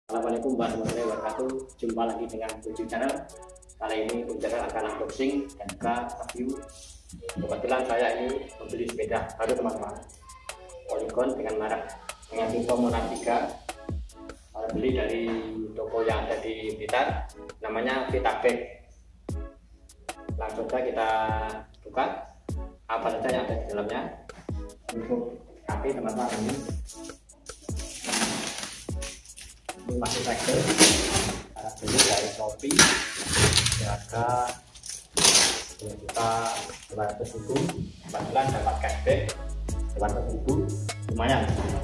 Assalamualaikum warahmatullahi wabarakatuh. Jumpa lagi dengan Buju Channel. Kali ini Buju Channel akan unboxing dan juga review. Kebetulan saya ini membeli sepeda baru teman-teman, Polygon dengan merek dengan tipe Mona 3. Saya beli dari toko yang ada di Blitar, namanya Vitabek. Langsung saja kita buka apa saja yang ada di dalamnya. Untuk kaki teman-teman ini masih segel, beli dari Shopee harga 2.200.000. Kebetulan dapat cashback 200.000, lumayan.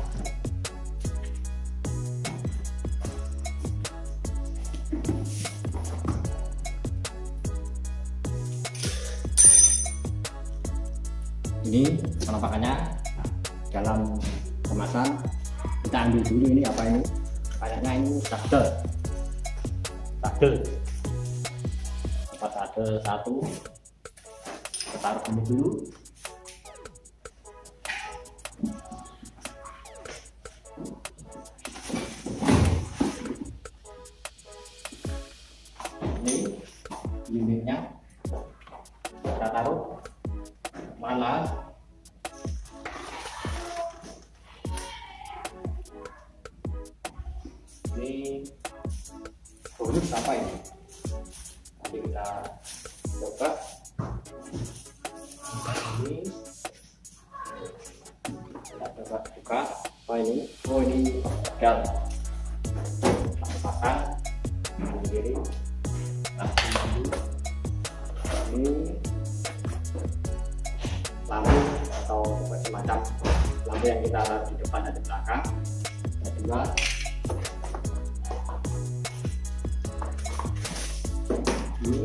Ini penampakannya dalam kemasan. Kita ambil dulu ini apa ini, kayaknya ini sadel dapat sadel satu, kita taruh ini dulu. Ini unitnya kita taruh mana. Ini bonus apa ini? Nanti kita coba. Ini kita coba buka. Oh ini, pedal pasang kanan kiri. Ini lampu atau semacam lampu yang kita taruh di depan dan di belakang. Dan juga ini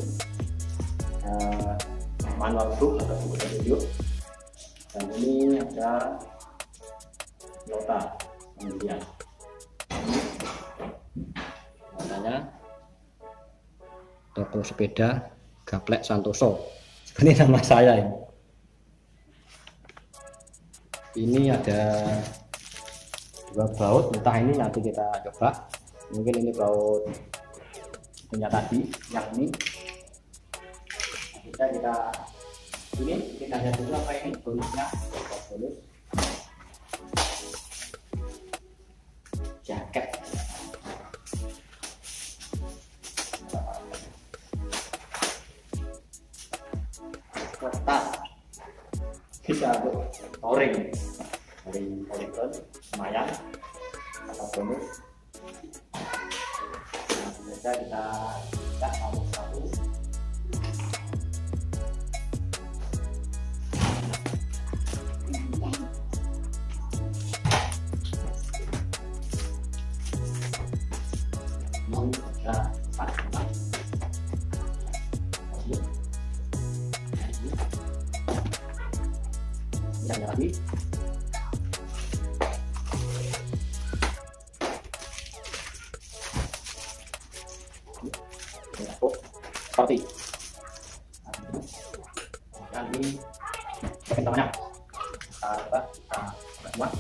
manual book atau buku petunjuk, dan ini ada nota pembelian. Notanya toko sepeda Gaplek Santoso, seperti nama saya ini. Ini ada dua baut, entah ini nanti kita coba. Mungkin ini baut punya tadi, yang ini kita lihat dulu apa ini bonusnya. Bonus jaket, kertas, bisa untuk touring dari Polygon, lumayan atau bonus. Nah, kita satu-satu. Ini lagi. Seperti dan ini bagian tengahnya kita coba semua.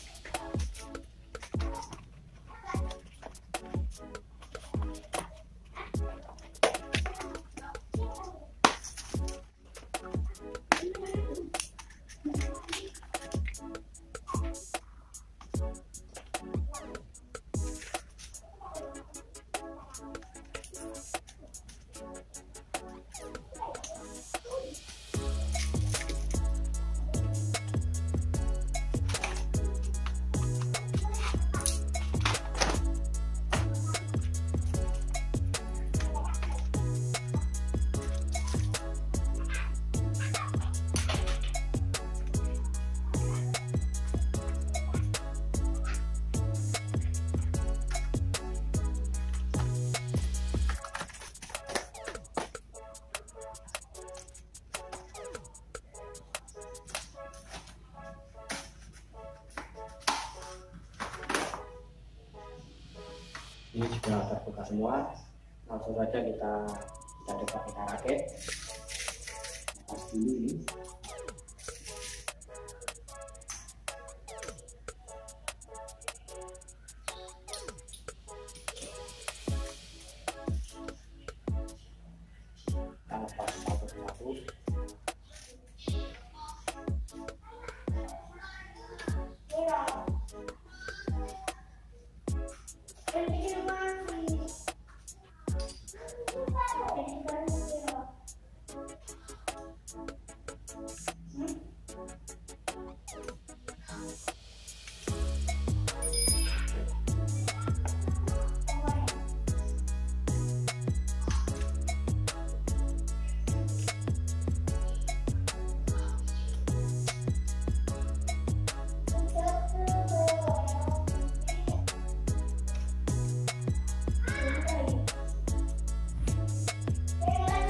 Ini sudah terbuka semua, langsung saja kita coba kita rakit. Lepas dulu ini.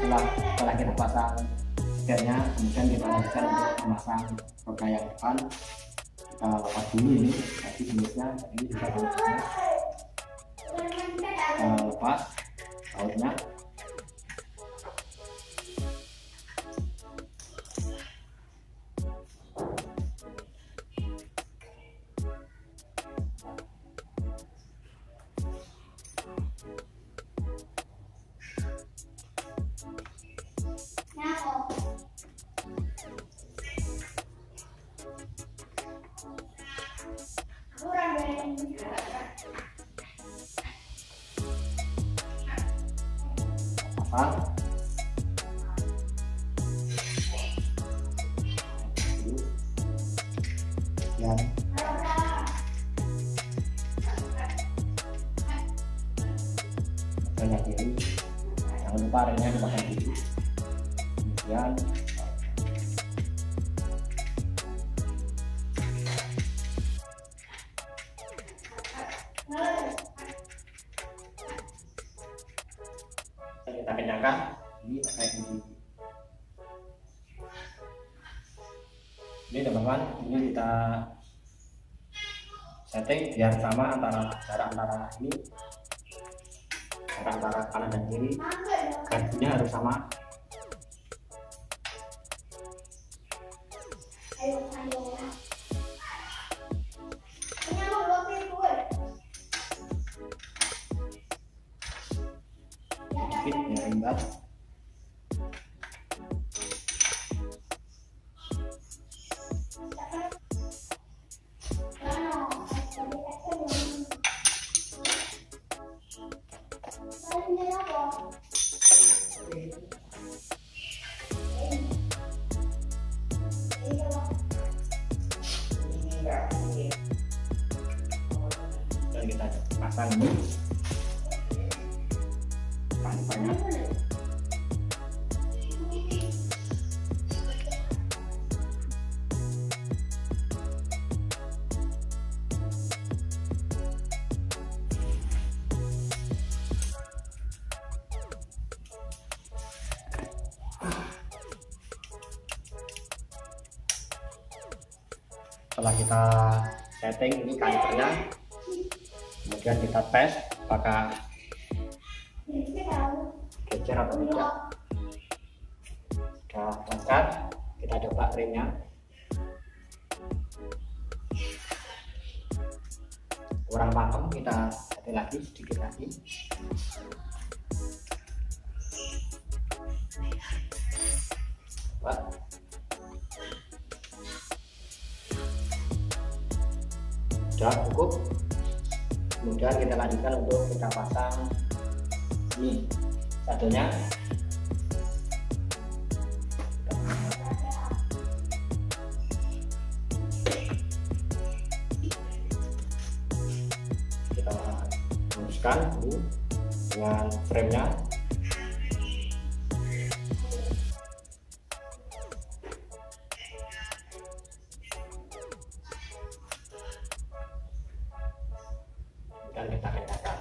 setelah kita pasang setirnya, kemudian kita lanjutkan untuk memasang roda yang depan. Kita lepas dulu ini tadi jenisnya, ini kita lepas bautnya. Pasang dan banyak kiri, jangan lupa remnya dipasang dulu. Kemudian kita kencangkan ini terkait ini teman-teman, ini kita setting biar sama antara jarak antara ini, jarak antara kanan dan kiri, gardunya harus sama. Sedikit ya imbas. Dan kita pasang ini banyak. Setelah kita setting ini kalipernya, kemudian kita tes apakah gecer atau tidak. Sudah lancar, kita coba remnya. Kurang pakem, kita setting lagi sedikit lagi. Coba. Sudah cukup. Kemudian kita lanjutkan untuk kita pasang ini sadelnya. Kita luruskan dulu dengan frame-nya. Dan kita kencangkan.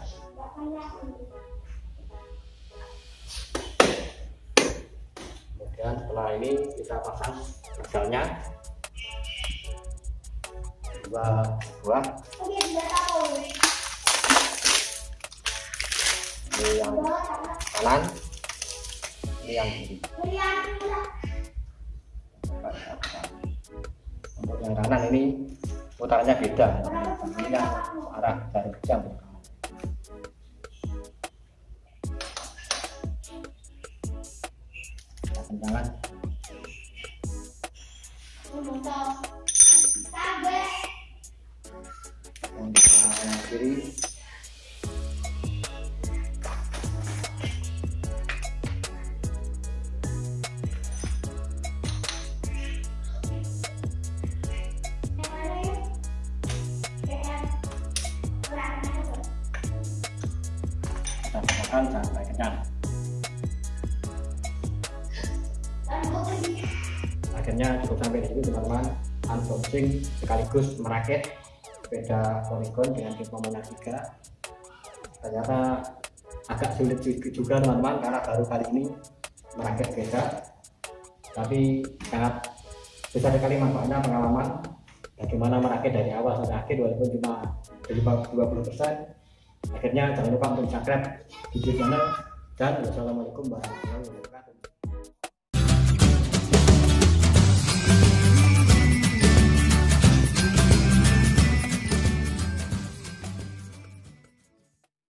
Kemudian setelah ini kita pasang pedalnya, dua buah. Ini yang kanan, ini yang kiri. Untuk yang kanan ini putarannya beda, ini yang arah dari jam. Kencangan. Yang kiri. Kita tekan sampai kencang. Akhirnya cukup sampai di sini teman-teman, unboxing sekaligus merakit sepeda Polygon dengan tip Momona 3. Ternyata agak sulit juga teman-teman, karena baru kali ini merakit sepeda, tapi sangat besar sekali manfaatnya, pengalaman bagaimana merakit dari awal sampai akhir walaupun cuma 20%. Akhirnya jangan lupa untuk subscribe di channel, dan wassalamualaikum warahmatullahi wabarakatuh.